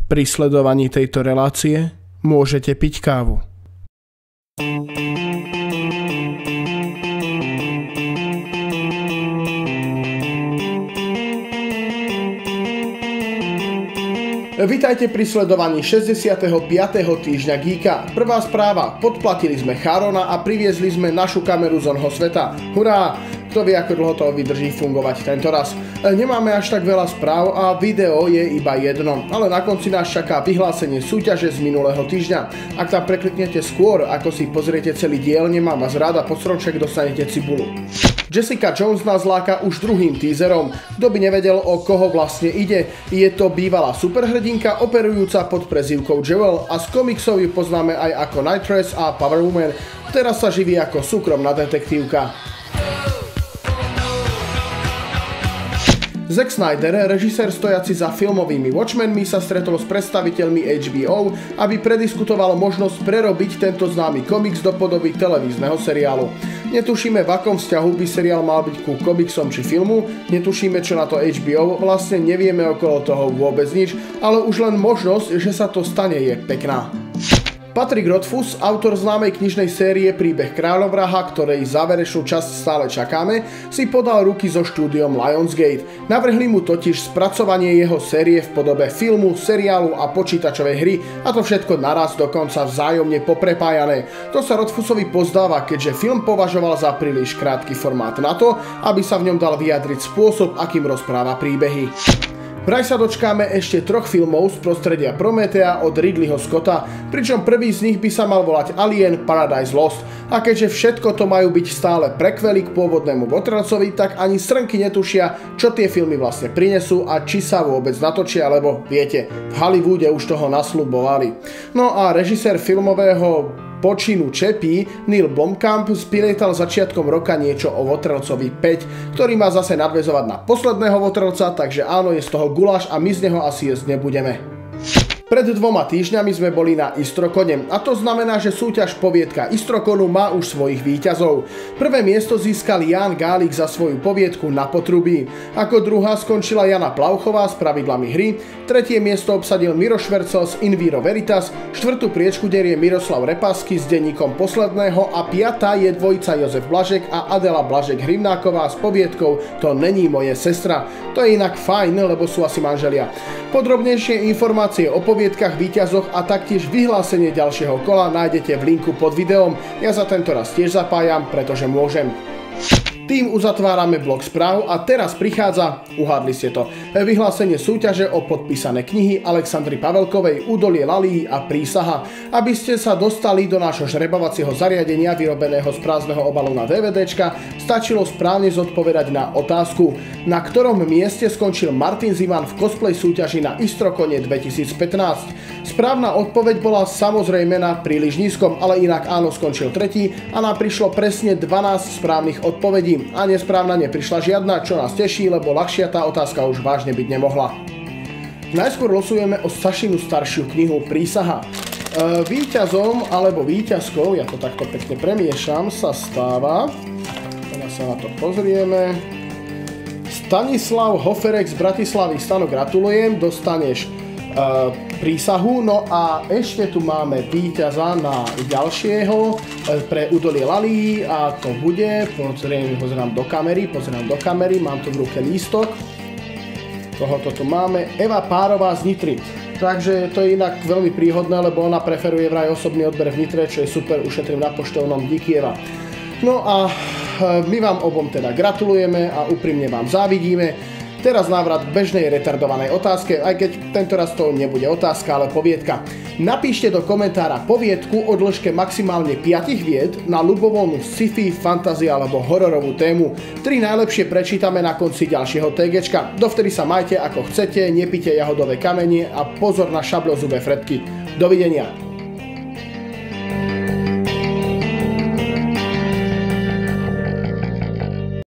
Pri sledovaní tejto relácie môžete piť kávu. Vitajte pri sledovaní 65. týždňa Geeka. Prvá správa. Podplatili sme Charona a priviezli sme našu kameru z onho sveta. Hurá! Kto vie, ako dlho to vydrží fungovať tento raz. Nemáme až tak veľa správ a video je iba jedno, ale na konci nás čaká vyhlásenie súťaže z minulého týždňa. Ak tam prekliknete skôr, ako si pozriete celý diel, nemám vás rád a pod stromček dostanete cibulu. Jessica Jones nás láka už druhým teaserom. Kto by nevedel, o koho vlastne ide? Je to bývalá superhrdinka operujúca pod prezývkou Jewel a z komiksov ju poznáme aj ako Nightress a Power Woman. Teraz sa živí ako súkromná detektívka. Zack Snyder, režisér stojaci za filmovými Watchmenmi, sa stretol s predstaviteľmi HBO, aby prediskutoval možnosť prerobiť tento známy komiks do podoby televízneho seriálu. Netušíme, v akom vzťahu by seriál mal byť ku komiksom či filmu, netušíme, čo na to HBO, vlastne nevieme okolo toho vôbec nič, ale už len možnosť, že sa to stane, je pekná. Patrick Rothfuss, autor známej knižnej série Príbeh kráľovraha, ktorej záverečnú časť stále čakáme, si podal ruky so štúdiom Lionsgate. Navrhli mu totiž spracovanie jeho série v podobe filmu, seriálu a počítačovej hry, a to všetko naraz, dokonca vzájomne poprepájané. To sa Rothfussovi pozdáva, keďže film považoval za príliš krátky formát na to, aby sa v ňom dal vyjadriť spôsob, akým rozpráva príbehy. Vraj sa dočkáme ešte 3 filmov z prostredia Prometea od Ridleyho Scotta, pričom prvý z nich by sa mal volať Alien Paradise Lost. A keďže všetko to majú byť stále prekvely k pôvodnému Votrelcovi, tak ani srnky netušia, čo tie filmy vlastne prinesú a či sa vôbec natočia, lebo viete, v Hollywoode už toho nasľubovali. No a režisér filmového počinu čepí Neil Blomkamp spilietal začiatkom roka niečo o Votrelcovi 5, ktorý má zase nadväzovať na posledného Votrelca, takže áno, je z toho guláš a my z neho asi jesť nebudeme. Pred 2 týždňami sme boli na Istrokone a to znamená, že súťaž poviedka Istrokonu má už svojich víťazov. Prvé miesto získal Jan Gálik za svoju poviedku Na potrubí. Ako druhá skončila Jana Plauchová s pravidlami hry, tretie miesto obsadil Miro Švercel z In Viro Veritas, štvrtú priečku derie Miroslav Repasky s denníkom Posledného a piatá je dvojica Jozef Blažek a Adela Blažek-Hrivnáková s poviedkou To není moje sestra. To je inak fajn, lebo sú asi manželia. Podrobnejšie informácie o poviedkach, víťazoch a taktiež vyhlásenie ďalšieho kola nájdete v linku pod videom. Ja za tento raz tiež zapájam, pretože môžem. Tým uzatvárame blok správ a teraz prichádza, uhádli ste to, vyhlásenie súťaže o podpísané knihy Alexandry Pavelkovej Údolie lalí a Prísaha. Aby ste sa dostali do nášho žrebovacieho zariadenia vyrobeného z prázdneho obalu na DVDčka, stačilo správne zodpovedať na otázku, na ktorom mieste skončil Martin Ziman v cosplay súťaži na Istrokone 2015. Správna odpoveď bola samozrejme na príliš nízkom, ale inak áno, skončil tretí a nám prišlo presne 12 správnych odpovedí. A nesprávna neprišla žiadna, čo nás teší, lebo ľahšia tá otázka už vážne byť nemohla. Najskôr losujeme o Sašinu staršiu knihu Prísaha. Víťazom alebo víťazkou, ja to takto pekne premiešam, sa stáva, teraz sa na to pozrieme, Stanislav Hoferek z Bratislavy. Stano, gratulujem, dostaneš Prísahu. No a ešte tu máme víťaza na ďalšieho pre Údolie lalí a to bude, pozerám do kamery, mám tu v ruke lístok, tohoto tu máme, Eva Párová z Nitry. Takže to je inak veľmi príhodné, lebo ona preferuje vraj osobný odber v Nitre, čo je super, ušetrím na poštovnom, díky Eva. No a my vám obom teda gratulujeme a úprimne vám závidíme. Teraz návrat k bežnej retardovanej otázke, aj keď tentoraz to nebude otázka, ale poviedka. Napíšte do komentára poviedku o dĺžke maximálne 5 vied na ľubovoľnú sci-fi, fantasy alebo hororovú tému. 3 najlepšie prečítame na konci ďalšieho TGčka. Dovtedy sa majte ako chcete, nepite jahodové kamene a pozor na šablozubé fretky. Dovidenia.